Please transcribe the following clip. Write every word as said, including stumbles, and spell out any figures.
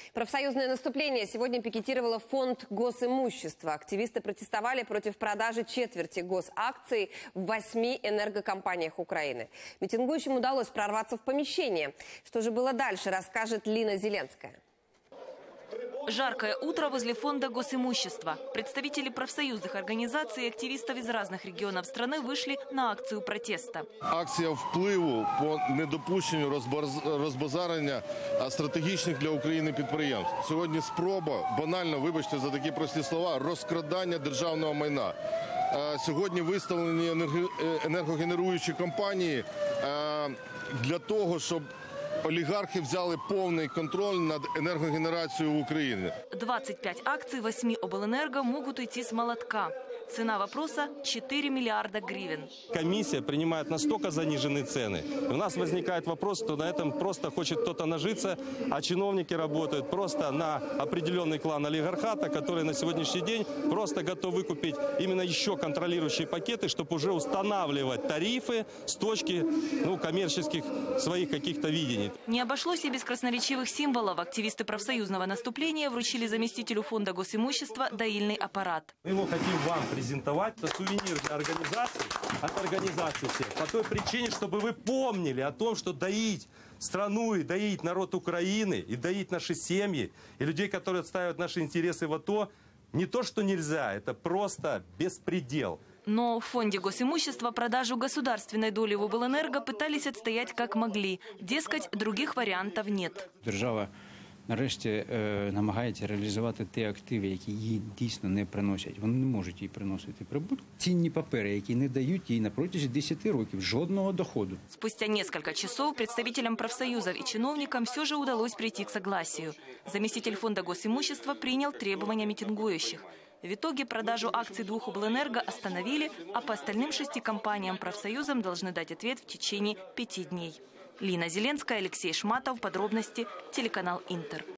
Профсоюзное наступление сегодня пикетировало фонд госимущества. Активисты протестовали против продажи четверти госакций в восьми энергокомпаниях Украины. Митингующим удалось прорваться в помещение. Что же было дальше, расскажет Лина Зеленская. Жаркое утро возле фонда госимущества. Представители профсоюзных организаций и активистов из разных регионов страны вышли на акцию протеста. Акція впливу по недопущенню розбазарення стратегічних для України підприємств. Сьогодні спроба, банально, вибачте за такі прості слова, розкрадання державного майна. Сьогодні виставлені енергогенеруючі компанії для того, щоб олігархи взяли повний контроль над энергогенерацией в Украине. двадцать пять акций восьми обленерго могут уйти с молотка. Цена вопроса – четыре миллиарда гривен. Комиссия принимает настолько заниженные цены. У нас возникает вопрос, что на этом просто хочет кто-то нажиться, а чиновники работают просто на определенный клан олигархата, который на сегодняшний день просто готов выкупить именно еще контролирующие пакеты, чтобы уже устанавливать тарифы с точки ну, коммерческих своих каких-то видений. Не обошлось и без красноречивых символов. Активисты профсоюзного наступления вручили заместителю фонда госимущества доильный аппарат. Мы его хотим вам презентовать. Это сувенир для организации, от организации всех. По той причине, чтобы вы помнили о том, что доить страну и доить народ Украины, и доить наши семьи, и людей, которые отстаивают наши интересы в АТО, не то, что нельзя, это просто беспредел. Но в фонде госимущества продажу государственной доли в обленерго пытались отстоять как могли. Дескать, других вариантов нет. Держава нарешті е, намагається реалізувати ті активи, які їй дійсно не приносять. Вони не можуть їй приносити прибуток. Цінні папери, які не дають їй на протязі десяти років жодного доходу. Спустя несколько часов представителям профсоюзов и чиновникам все же удалось прийти к согласию. Заместитель фонда госимущества принял требования митингующих. В итоге продажу акций двух обленерго остановили, а по остальным шести компаниям-профсоюзам должны дать ответ в течение пяти дней. Лина Зеленская, Алексей Шматов. Подробности. Телеканал Интер.